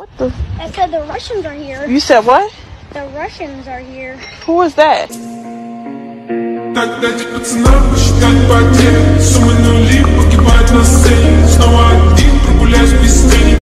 What the? I said the Russians are here. You said what? The Russians are here. Who is that? Так дать пацанам посчитать потери, суммы нули.